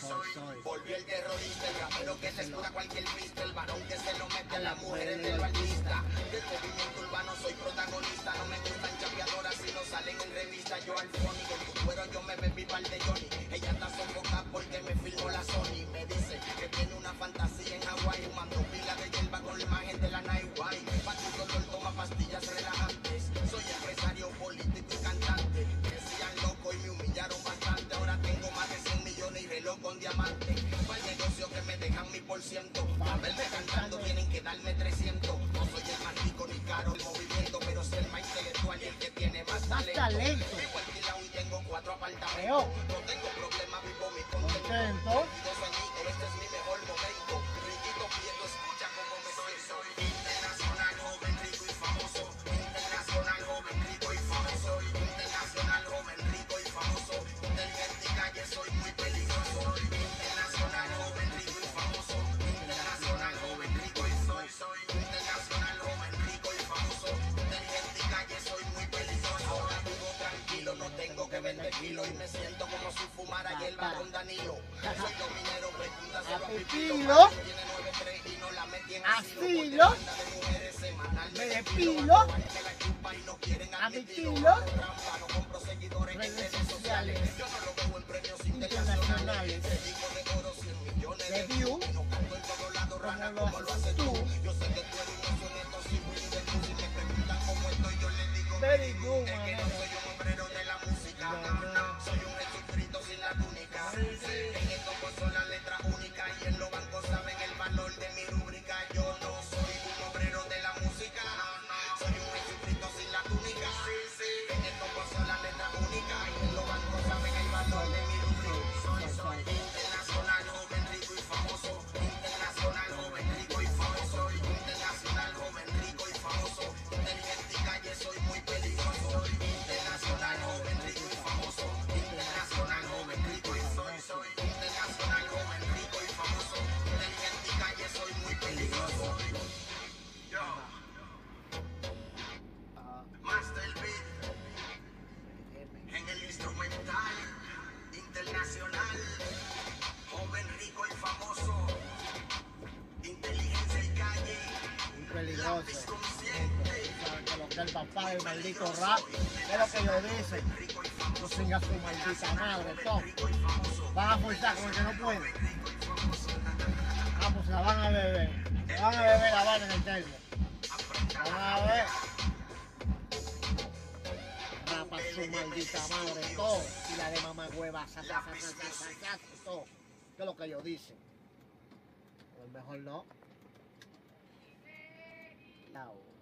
soy. Volvió el terrorista, el rapero que se escuda cualquier pista, el varón que se lo mete a las mujeres del artista. Del movimiento urbano soy protagonista, no me gustan chapeadoras si no salen en revista. Yo al fónico, en tu cuero yo me bebí par de Johnny. Ella está sofocada porque me filmó la Sony. Me dice que tiene una fantasía en Hawái, fumando pila de hierba con la imagen de la Night White. Pa' tu dolor toma pastillas relajantes. Soy empresario, político y cantante. Me decían loco y me humillaron bastante. Ahora tengo más de 100 millones y reloj con diamante. Para el negocio que me dejan mi por ciento. Para verme cantando tienen que darme 300. No soy el más rico ni caro del movimiento, pero soy el más intelectual y el que tiene más talento. Vivo alquilado y tengo 4 apartamentos. No tengo problema, vivo mi contento. Este es mi mejor momento. Riquito Prieto, escucha cómo me soy. Internacional, joven, rico y famoso. Internacional, joven, rico y famoso. Internacional, joven, rico y famoso. Inteligente y calle, soy muy peligroso. Internacional, joven, rico y famoso. Internacional, joven, rico y soy. Internacional, joven, rico y famoso. Inteligente y calle, soy muy peligroso. Ahora vivo tranquilo, no tengo que vender kilo y me siento como si fumara hierba con Danilo. Soy dominero, pregúntaselo a Pipilo. Tiene 9-3 y no la metí en asilo. Me despilo. A mi estilo. No compro seguidores en redes sociales. Yo no lo veo en premios internacionales. Dedico de oro 100 millones de views. No canto en todos lados, rana, como lo haces tú. Yo sé que tú eres un soneto sin Willy de tú. Si me preguntan cómo estoy, yo les digo very good. Es que no soy un obrero de la música. Soy un Jesucristo sin la túnica. En esto son las letras únicas y en los bancos saben el valor de mi rúbrica. Yo no soy un obrero de la música. Soy un Jesucristo sin la túnica. En esto son las letras únicas y en los bancos saben el valor de mi rúbrica. Soy internacional, joven, rico y famoso. Internacional, joven, rico y famoso. Internacional, joven, rico y famoso. Inteligente y calle, soy muy peligroso. Internacional, joven, rico y famoso. Internacional, joven, rico y soy. Internacional, joven, rico y famoso. Inteligente y calle, soy muy peligroso. Yo. Master Beat. En el instrumental internacional. Joven, rico y famoso. Inteligencia y calle. Lápiz consciente. Que lo que el papá del maldito rap es lo que ellos dicen. No siga su maldita madre, todo. Van a forzar con el que no puede. Vamos, la van a beber. Se van a beber la vaina en el termo. La van a beber. Rapa su maldita madre, todo. Y la de mamá hueva, todo. Que es lo que ellos dicen. Pero mejor no. Chao.